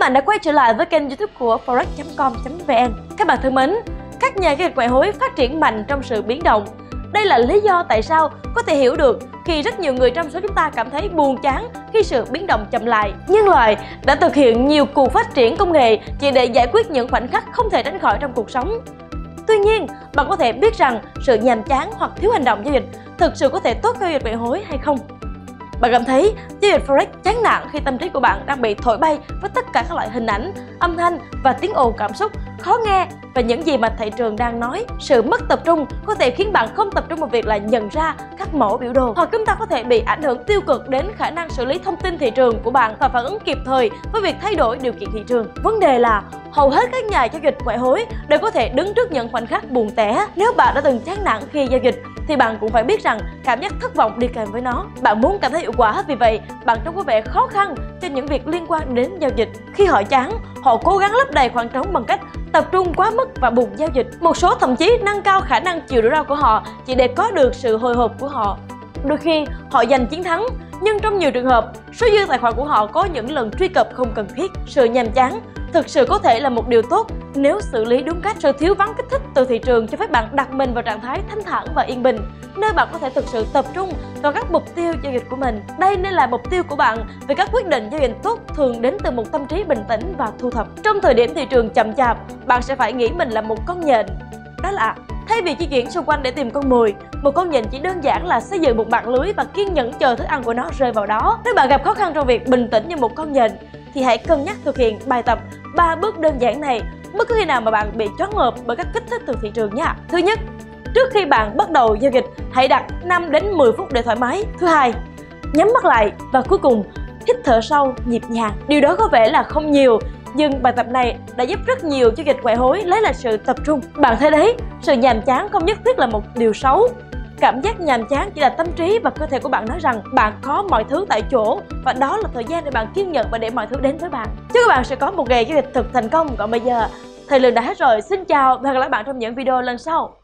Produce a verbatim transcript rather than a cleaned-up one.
bạn đã quay trở lại với kênh YouTube của forex chấm com chấm vn. Các bạn thân mến, các nhà giao dịch ngoại hối phát triển mạnh trong sự biến động. Đây là lý do tại sao có thể hiểu được khi rất nhiều người trong số chúng ta cảm thấy buồn chán khi sự biến động chậm lại. Nhân loại đã thực hiện nhiều cuộc phát triển công nghệ chỉ để giải quyết những khoảnh khắc không thể tránh khỏi trong cuộc sống. Tuy nhiên, bạn có thể biết rằng sự nhàm chán hoặc thiếu hành động giao dịch thực sự có thể tốt cho giao dịch ngoại hối hay không? Bạn cảm thấy giao dịch forex chán nản khi tâm trí của bạn đang bị thổi bay với tất cả các loại hình ảnh, âm thanh và tiếng ồn cảm xúc khó nghe và những gì mà thị trường đang nói. Sự mất tập trung có thể khiến bạn không tập trung vào việc là nhận ra các mẫu biểu đồ, hoặc chúng ta có thể bị ảnh hưởng tiêu cực đến khả năng xử lý thông tin thị trường của bạn và phản ứng kịp thời với việc thay đổi điều kiện thị trường. Vấn đề là hầu hết các nhà giao dịch ngoại hối đều có thể đứng trước những khoảnh khắc buồn tẻ. Nếu bạn đã từng chán nản khi giao dịch thì bạn cũng phải biết rằng cảm giác thất vọng đi kèm với nó. Bạn muốn cảm thấy hiệu quả, vì vậy bạn trông có vẻ khó khăn cho những việc liên quan đến giao dịch. Khi họ chán, họ cố gắng lấp đầy khoảng trống bằng cách tập trung quá mức và buồn giao dịch. Một số thậm chí nâng cao khả năng chịu rủi ro của họ chỉ để có được sự hồi hộp của họ. Đôi khi họ giành chiến thắng, nhưng trong nhiều trường hợp, số dư tài khoản của họ có những lần truy cập không cần thiết. Sự nhàm chán thực sự có thể là một điều tốt nếu xử lý đúng cách. Sự thiếu vắng kích thích từ thị trường cho phép bạn đặt mình vào trạng thái thanh thản và yên bình, nơi bạn có thể thực sự tập trung vào các mục tiêu giao dịch của mình. Đây nên là mục tiêu của bạn, vì các quyết định giao dịch tốt thường đến từ một tâm trí bình tĩnh và thu thập. Trong thời điểm thị trường chậm chạp, bạn sẽ phải nghĩ mình là một con nhện. Đó là thay vì di chuyển xung quanh để tìm con mồi, một con nhện chỉ đơn giản là xây dựng một mạng lưới và kiên nhẫn chờ thức ăn của nó rơi vào đó. Nếu bạn gặp khó khăn trong việc bình tĩnh như một con nhện, thì hãy cân nhắc thực hiện bài tập ba bước đơn giản này bất cứ khi nào mà bạn bị choáng ngợp bởi các kích thích từ thị trường nha. Thứ nhất, trước khi bạn bắt đầu giao dịch, hãy đặt năm đến mười phút để thoải mái. Thứ hai, nhắm mắt lại và cuối cùng hít thở sâu nhịp nhàng. Điều đó có vẻ là không nhiều, nhưng bài tập này đã giúp rất nhiều giao dịch ngoại hối lấy lại sự tập trung. Bạn thấy đấy, sự nhàm chán không nhất thiết là một điều xấu. Cảm giác nhàm chán chỉ là tâm trí và cơ thể của bạn nói rằng bạn có mọi thứ tại chỗ, và đó là thời gian để bạn kiên nhẫn và để mọi thứ đến với bạn. Chúc các bạn sẽ có một ngày giao dịch thật thành công. Còn bây giờ, thời lượng đã hết rồi. Xin chào và hẹn gặp lại bạn trong những video lần sau.